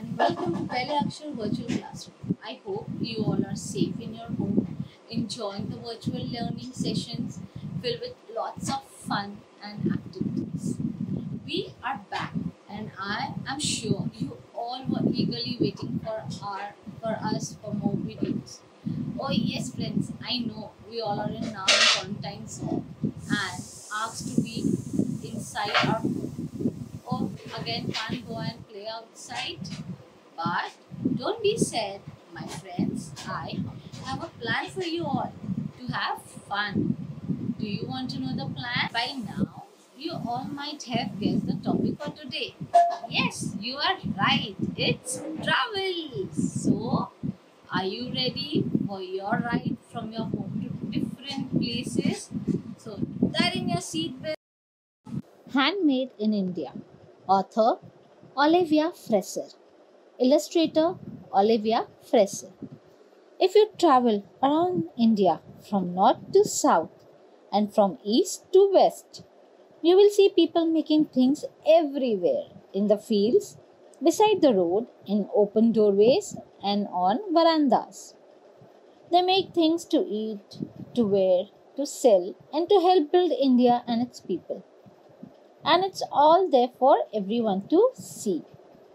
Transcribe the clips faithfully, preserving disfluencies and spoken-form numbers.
and welcome to Pele Akshar Virtual Classroom. I hope you all are safe in your home, enjoying the virtual learning sessions filled with lots of fun and activities. We are back, and I am sure you all were eagerly waiting for our for us for more videos. Oh yes, friends, I know we all are in now in quarantine zone and asked to be inside our home. Oh, again can't go and play outside. But don't be sad, my friends. I have a plan for you all to have fun. Do you want to know the plan? By now, you all might have guessed the topic for today. Yes, you are right. It's travel. So, are you ready for your ride from your home to different places? So, tie in your seatbelt. Handmade in India. Author Olivia Fraser. Illustrator Olivia Fraser. If you travel around India from north to south and from east to west, you will see people making things everywhere in the fields, beside the road, in open doorways, and on verandas. They make things to eat, to wear, to sell, and to help build India and its people. And it's all there for everyone to see.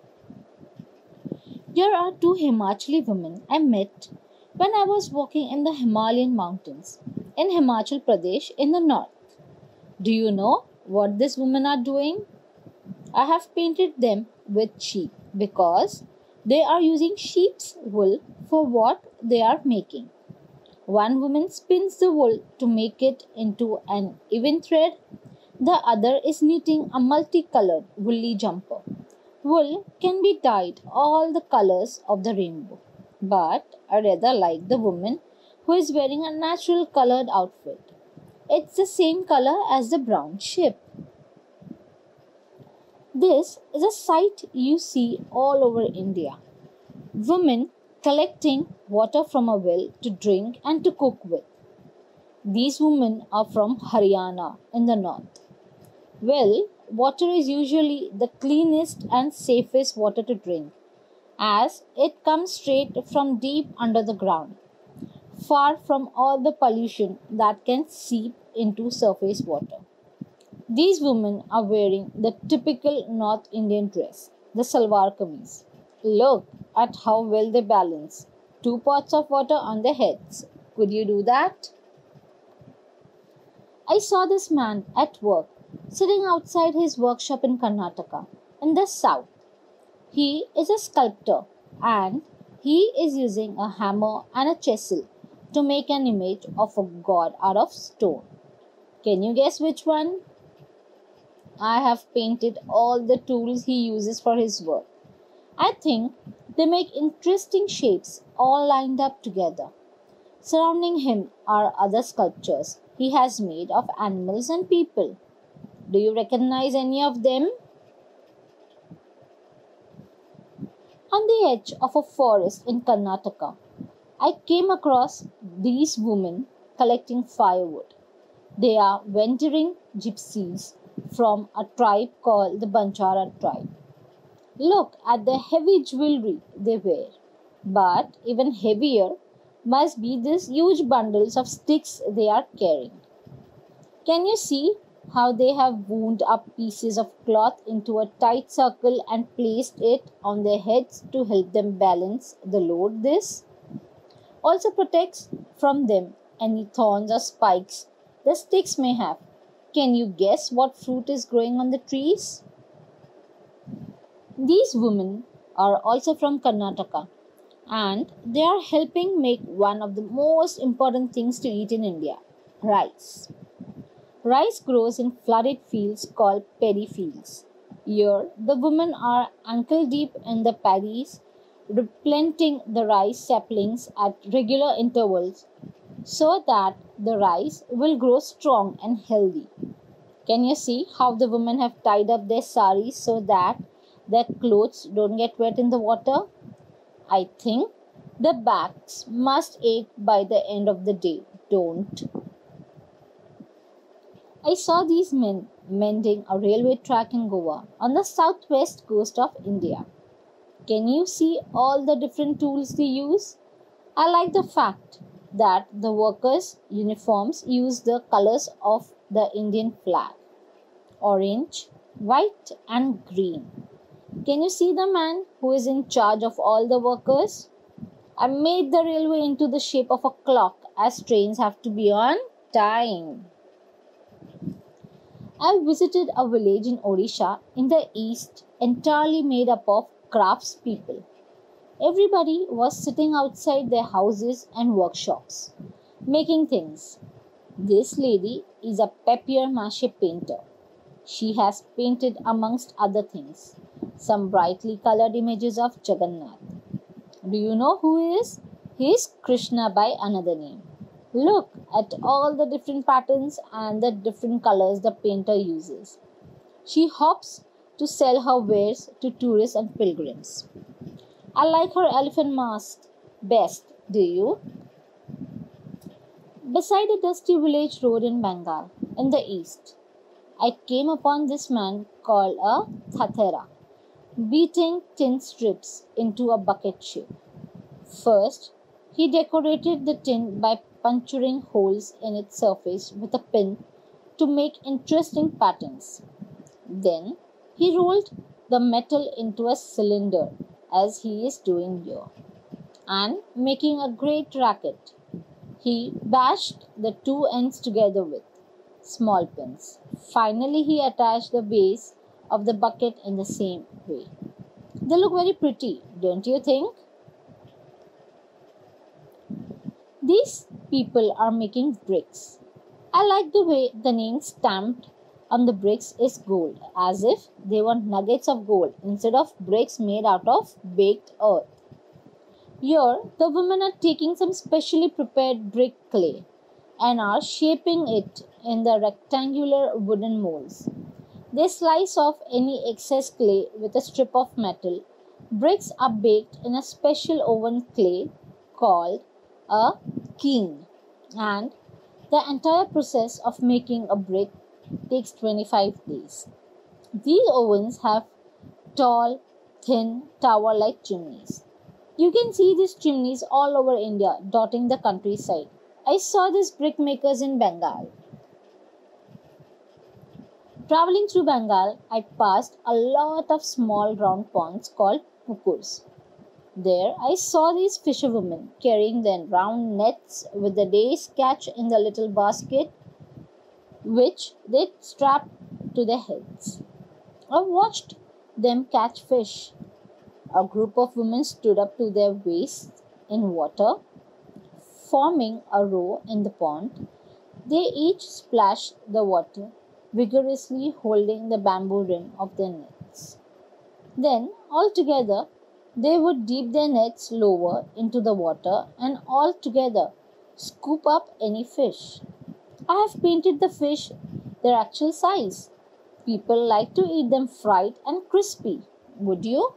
Here are two Himachali women I met when I was walking in the Himalayan mountains in Himachal Pradesh in the north. Do you know what these women are doing? I have painted them with sheep because they are using sheep's wool for what they are making. One woman spins the wool to make it into an even thread. The other is knitting a multicolored woolly jumper. Wool can be dyed all the colors of the rainbow, but I rather like the woman who is wearing a natural colored outfit. It's the same color as the brown ship. This is a sight you see all over India. Women collecting water from a well to drink and to cook with. These women are from Haryana in the north. Well, water is usually the cleanest and safest water to drink, as it comes straight from deep under the ground, far from all the pollution that can seep into surface water. These women are wearing the typical North Indian dress, the salwar kameez. Look at how well they balance. Two pots of water on their heads. Could you do that? I saw this man at work, sitting outside his workshop in Karnataka, in the south. He is a sculptor and he is using a hammer and a chisel to make an image of a god out of stone. Can you guess which one? I have painted all the tools he uses for his work. I think they make interesting shapes all lined up together. Surrounding him are other sculptures he has made of animals and people. Do you recognize any of them? On the edge of a forest in Karnataka, I came across these women collecting firewood. They are wandering gypsies from a tribe called the Banjara tribe. Look at the heavy jewelry they wear. But even heavier must be these huge bundles of sticks they are carrying. Can you see how they have wound up pieces of cloth into a tight circle and placed it on their heads to help them balance the load? This also protects from them any thorns or spikes the sticks may have. Can you guess what fruit is growing on the trees? These women are also from Karnataka and they are helping make one of the most important things to eat in India, rice. Rice grows in flooded fields called paddy fields. Here, the women are ankle deep in the paddies, replanting the rice saplings at regular intervals so that the rice will grow strong and healthy. Can you see how the women have tied up their saris so that their clothes don't get wet in the water? I think their backs must ache by the end of the day, don't? I saw these men mending a railway track in Goa on the southwest coast of India. Can you see all the different tools they use? I like the fact that the workers' uniforms use the colors of the Indian flag: orange, white, and green. Can you see the man who is in charge of all the workers? I made the railway into the shape of a clock, as trains have to be on time. I visited a village in Odisha in the east entirely made up of craftspeople. Everybody was sitting outside their houses and workshops, making things. This lady is a papier-mâché painter. She has painted, amongst other things, some brightly colored images of Jagannath. Do you know who he is? He is Krishna by another name. Look at all the different patterns and the different colors the painter uses. She hopes to sell her wares to tourists and pilgrims. I like her elephant mask best, do you? Beside a dusty village road in Bengal, in the east, I came upon this man called a Thathera, beating tin strips into a bucket shape. First, he decorated the tin by puncturing holes in its surface with a pin to make interesting patterns. Then, he rolled the metal into a cylinder, as he is doing here, and making a great racket. He bashed the two ends together with small pins. Finally, he attached the base of the bucket in the same way. They look very pretty, don't you think? These people are making bricks. I like the way the name stamped on the bricks is gold, as if they were nuggets of gold instead of bricks made out of baked earth. Here, the women are taking some specially prepared brick clay and are shaping it in the rectangular wooden molds. They slice off any excess clay with a strip of metal. Bricks are baked in a special oven clay called a kiln, and the entire process of making a brick takes twenty-five days. These ovens have tall, thin, tower-like chimneys. You can see these chimneys all over India, dotting the countryside. I saw these brick makers in Bengal. Traveling through Bengal, I passed a lot of small round ponds called pukurs. There, I saw these fisherwomen carrying their round nets with the day's catch in the little basket, which they strapped to their heads. I watched them catch fish. A group of women stood up to their waists in water, forming a row in the pond. They each splashed the water, vigorously holding the bamboo rim of their nets. Then, all together, they would dip their nets lower into the water and all together scoop up any fish. I have painted the fish their actual size. People like to eat them fried and crispy. Would you?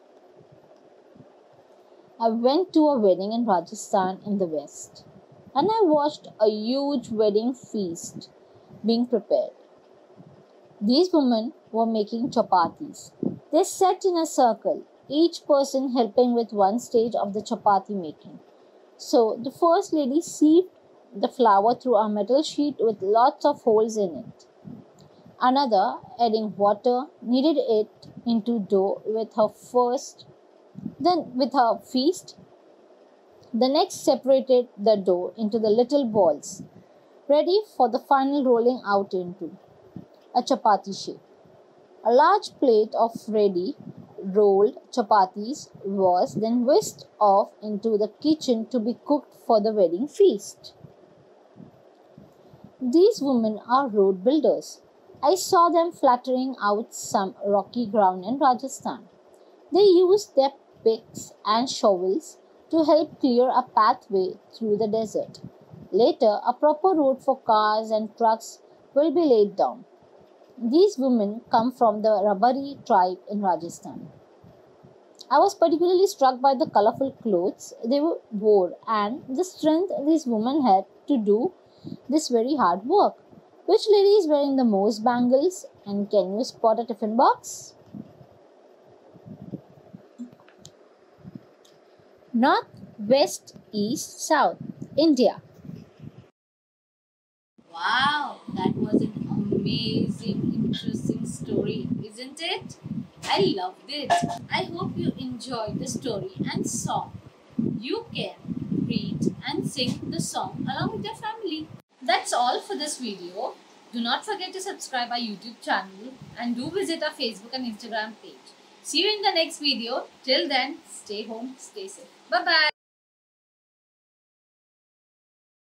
I went to a wedding in Rajasthan in the west, and I watched a huge wedding feast being prepared. These women were making chapatis. They sat in a circle, each person helping with one stage of the chapati making. So the first lady sieved the flour through a metal sheet with lots of holes in it. Another, adding water, kneaded it into dough with her first, then with her feast. The next separated the dough into the little balls, ready for the final rolling out into a chapati shape. A large plate of ready rolled chapatis was then whisked off into the kitchen to be cooked for the wedding feast. These women are road builders. I saw them flattering out some rocky ground in Rajasthan. They used their picks and shovels to help clear a pathway through the desert. Later, a proper road for cars and trucks will be laid down. These women come from the Rabari tribe in Rajasthan. I was particularly struck by the colorful clothes they wore and the strength these women had to do this very hard work. Which lady is wearing the most bangles, and can you spot a tiffin box? North, West, East, South, India. Wow, that was an amazing, interesting story, isn't it? I loved it. I hope you enjoyed the story and song. You can read and sing the song along with your family. That's all for this video. Do not forget to subscribe our YouTube channel and do visit our Facebook and Instagram page. See you in the next video. Till then, stay home, stay safe. Bye bye.